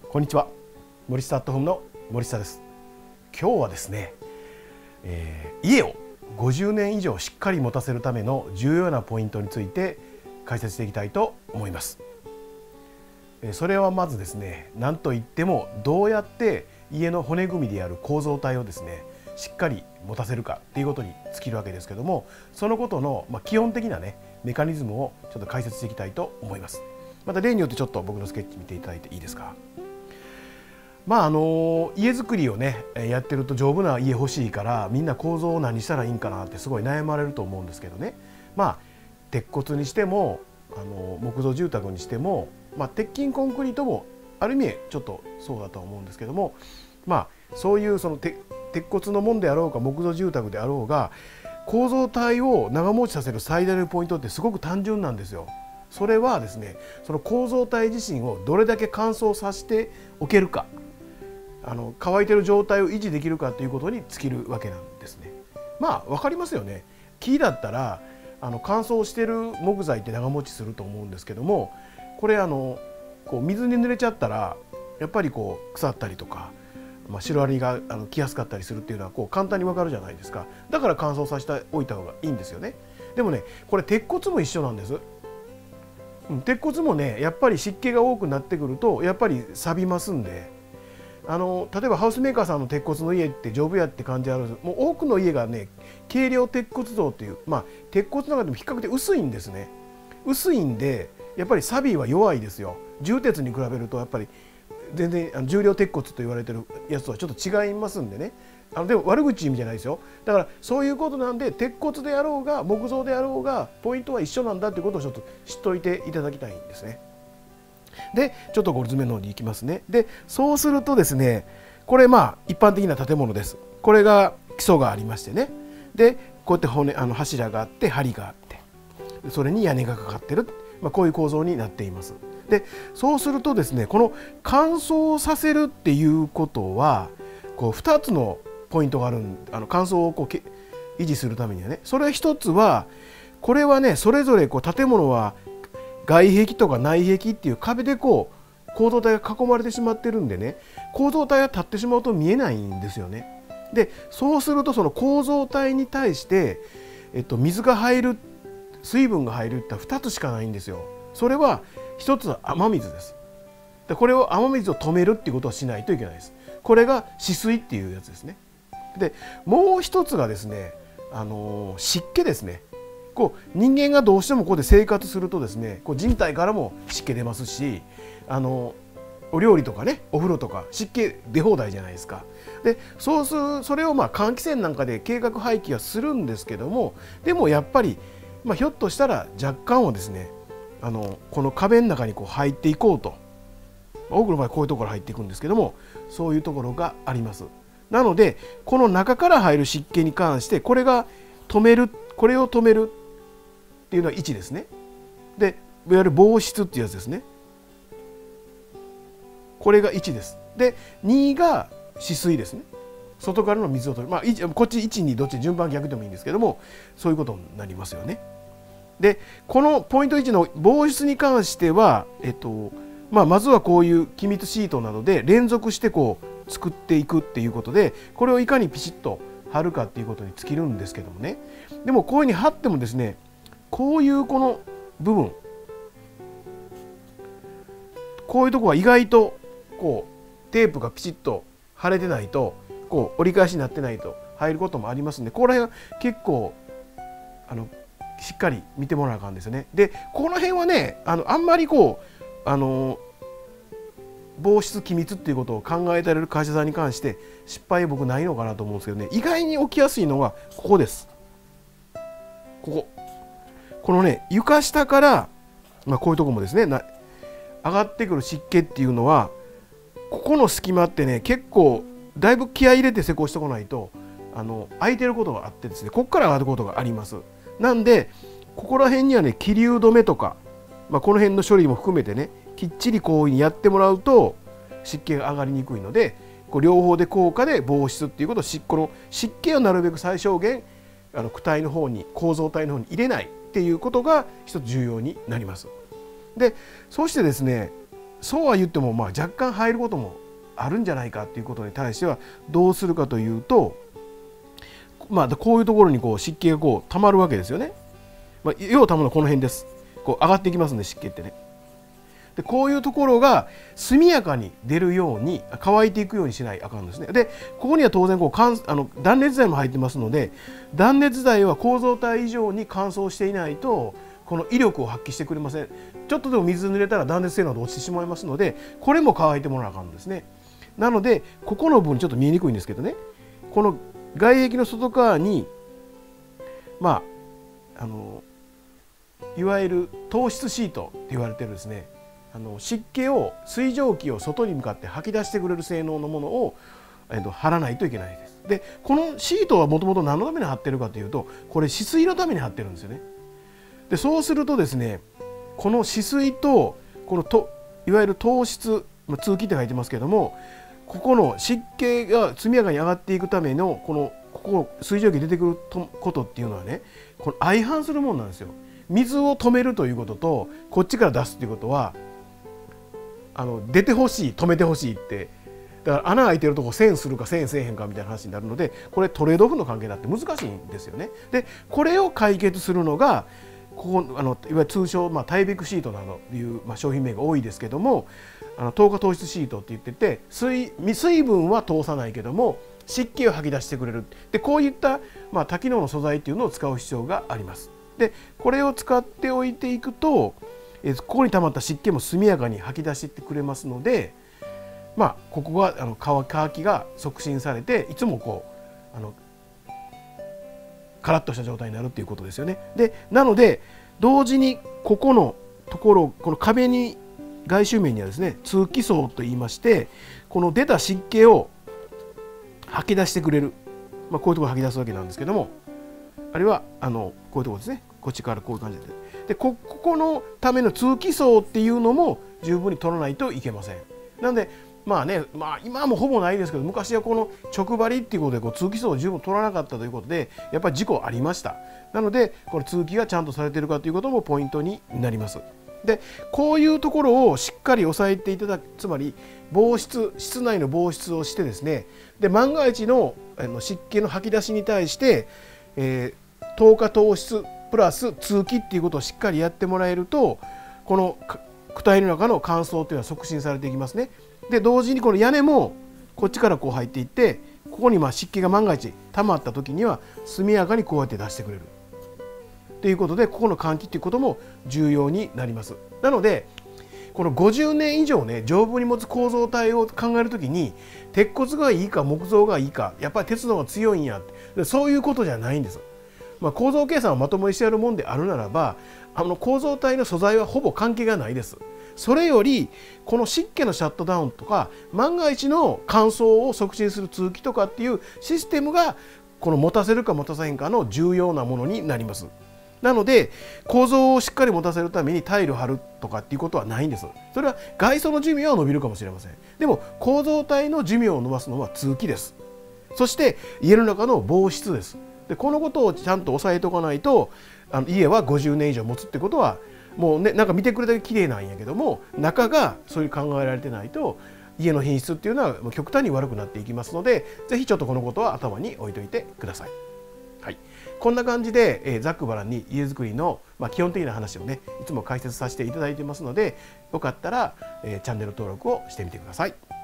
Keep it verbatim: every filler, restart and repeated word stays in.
こんにちは。森下アットホームの森下です。今日はですね、えー、家をごじゅうねん以上しっかり持たせるための重要なポイントについて解説していきたいと思います。それはまずですね、何といってもどうやって家の骨組みである構造体をですねしっかり持たせるかっていうことに尽きるわけですけども、そのことの、まあ、基本的なねメカニズムをちょっと解説していきたいと思います。また例によってちょっと僕のスケッチ見ていただいていいですか。まああの家づくりをねやってると丈夫な家欲しいからみんな構造を何したらいいんかなってすごい悩まれると思うんですけどね。まあ鉄骨にしてもあの木造住宅にしても、まあ、鉄筋コンクリートもある意味ちょっとそうだと思うんですけども、まあそういうその鉄骨のもんであろうか木造住宅であろうが構造体を長持ちさせる最大のポイントってすごく単純なんですよ。それはですね、その構造体自身をどれだけ乾燥させておけるか、あの乾いてる状態を維持できるかということに尽きるわけなんですね。まあ分かりますよね。木だったらあの乾燥してる木材って長持ちすると思うんですけども、これあのこう水に濡れちゃったらやっぱりこう腐ったりとか、まあ、シロアリがあの来やすかったりするっていうのはこう簡単に分かるじゃないですか。だから乾燥させておいた方がいいんですよね。でもねこれ鉄骨も一緒なんです。鉄骨もねやっぱり湿気が多くなってくるとやっぱり錆びますんで、あの例えばハウスメーカーさんの鉄骨の家って丈夫やって感じあるんです。もう多くの家がね軽量鉄骨造っていう、まあ鉄骨の中でも比較的薄いんですね。薄いんでやっぱり錆は弱いですよ。重鉄に比べるとやっぱり全然あの重量鉄骨と言われてるやつとはちょっと違いますんでね。あのでも悪口意味じゃないですよ。だからそういうことなんで鉄骨であろうが木造であろうがポイントは一緒なんだということをちょっと知っておいていただきたいんですね。でちょっとご図面の方に行きますね。でそうするとですね、これまあ一般的な建物です。これが基礎がありましてね、でこうやって骨あの柱があって梁があってそれに屋根がかかってる、まあ、こういう構造になっています。でそうするとですね、この乾燥させるっていうことはこうふたつのポイントがあるんあの乾燥をこうけ維持するためにはね、それひとつはこれはねそれぞれこう建物は外壁とか内壁っていう壁でこう構造体が囲まれてしまってるんでね、構造体が立ってしまうと見えないんですよね。でそうするとその構造体に対して、えっと、水が入る水分が入るってふたつしかないんですよ。それはひとつは雨水です。でこれを雨水を止めるっていうことをしないといけないです。これが止水っていうやつですね。でもう一つがですね、あのー、湿気ですね。こう人間がどうしてもここで生活するとですね、こう人体からも湿気出ますし、あのお料理とかねお風呂とか湿気出放題じゃないですか。でそうするそれをまあ換気扇なんかで計画排気はするんですけども、でもやっぱり、まあ、ひょっとしたら若干はですね、あのこの壁の中にこう入っていこうと、多くの場合こういうところ入っていくんですけども、そういうところがあります。なのでこの中から入る湿気に関してこれが止めるこれを止めるっていうのはいちですね。でいわゆる防湿っていうやつですね。これがいちです。でにが止水ですね。外からの水を取る、まあ、こっちいちにどっち順番逆でもいいんですけども、そういうことになりますよね。でこのポイントいちの防湿に関しては、えっとまあ、まずはこういう気密シートなどで連続してこう作っていくっていうことで、これをいかにピシッと貼るかっていうことに尽きるんですけどもね。でもこういうふうに貼ってもですね、こういうこの部分こういうところは意外とこうテープがピチッと貼れてないとこう折り返しになってないと入ることもありますんで、ここら辺は結構あのしっかり見てもらわなあかんですよね。でこの辺はね あのあんまりこうあの防湿気密っていうことを考えられる会社さんに関して失敗僕ないのかなと思うんですけどね、意外に起きやすいのがここです。こここのね床下から、まあ、こういうとこもですねな上がってくる湿気っていうのはここの隙間ってね結構だいぶ気合い入れて施工してこないとあの空いてることがあってですね、ここから上がることがあります。なんでここら辺にはね気流止めとか、まあ、この辺の処理も含めてねきっちりこういうふうにやってもらうと湿気が上がりにくいので、こう両方で効果で防湿っていうことをこの湿気をなるべく最小限あの躯体の方に構造体の方に入れないっていうことが一つ重要になります。でそしてですねそうは言ってもまあ若干入ることもあるんじゃないかっていうことに対してはどうするかというと、まあ、こういうところにこう湿気がこう溜まるわけですよね。まあ、要は溜まるのはこの辺です。こう上がっていきますんで、湿気ってね。でこういうところが速やかに出るように乾いていくようにしないとあかんですね。でここには当然こう乾あの断熱材も入ってますので、断熱材は構造体以上に乾燥していないとこの威力を発揮してくれません。ちょっとでも水濡れたら断熱性能が落ちてしまいますので、これも乾いてもらわなあかんですね。なのでここの部分ちょっと見えにくいんですけどね、この外壁の外側にまああのいわゆる透湿シートって言われてるですね、あの湿気を水蒸気を外に向かって吐き出してくれる性能のものを、えっと、貼らないといけないです。でこのシートはもともと何のために貼ってるかというと、これ止水のために貼ってるんですよね。でそうするとですね、この止水とこのといわゆる透湿、まあ、通気って書いてますけども、ここの湿気が速やかに上がっていくためのこのここ水蒸気出てくることっていうのはね、この相反するものなんですよ。水を止めるということとこっちから出すっていうことは、あの出てほしい止めてほしいって、だから穴開いてるとこ栓するか栓せえへんかみたいな話になるので、これトレードオフの関係だって難しいんですよね。でこれを解決するのがここあのいわゆる通称、まあ、タイベクシートなどいう、まあ、商品名が多いですけども、あの透過透湿シートって言ってて、 水, 水分は通さないけども湿気を吐き出してくれる。でこういった、まあ、多機能の素材っていうのを使う必要があります。でこれを使っておいていくと、えここに溜まった湿気も速やかに吐き出していってくれますので、まあここがあの乾きが促進されて、いつもこうあのカラッとした状態になるっていうことですよね。でなので同時にここのところ、この壁に外周面にはですね通気層といいまして、この出た湿気を吐き出してくれる、まあ、こういうところ吐き出すわけなんですけども、あるいはあのこういうところですね、こっちからこういう感じで、で こ, ここのための通気層っていうのも十分に取らないといけません。なのでまあね、まあ、今はもうほぼないですけど、昔はこの直張りっていうことでこう通気層を十分取らなかったということでやっぱり事故ありました。なのでこれ通気がちゃんとされているかということもポイントになります。でこういうところをしっかり押さえていただく、つまり防湿、室内の防湿をしてですね、で万が一のあの湿気の吐き出しに対して、えー、透過透湿プラス通気っていうことをしっかりやってもらえると、この躯体の中の乾燥というのは促進されていきますね。で同時にこの屋根もこっちからこう入っていって、ここにまあ湿気が万が一溜まった時には速やかにこうやって出してくれるということで、ここの換気ということも重要になります。なのでこのごじゅうねん以上ね丈夫に持つ構造体を考えるときに、鉄骨がいいか木造がいいか、やっぱり鉄の方が強いんやって、そういうことじゃないんです。まあ、構造計算をまともにしてやるもんであるならば、あの構造体の素材はほぼ関係がないです。それよりこの湿気のシャットダウンとか万が一の乾燥を促進する通気とかっていうシステムがこの持たせるか持たせへんかの重要なものになります。なので構造をしっかり持たせるためにタイル貼るとかっていうことはないんです。それは外装の寿命は伸びるかもしれません。でも構造体の寿命を伸ばすのは通気です。そして家の中の防湿です。でこのことをちゃんと押さえておかないと、あの家はごじゅうねん以上持つってことはもうね、なんか見てくれただけ綺麗なんやけども、中がそういう考えられてないと家の品質っていうのは極端に悪くなっていきますので、ぜひちょっとこのことは頭に置いといてください。はい、こんな感じで、えー、ざっくばらんに家づくりの、まあ、基本的な話をねいつも解説させていただいてますので、よかったら、えー、チャンネル登録をしてみてください。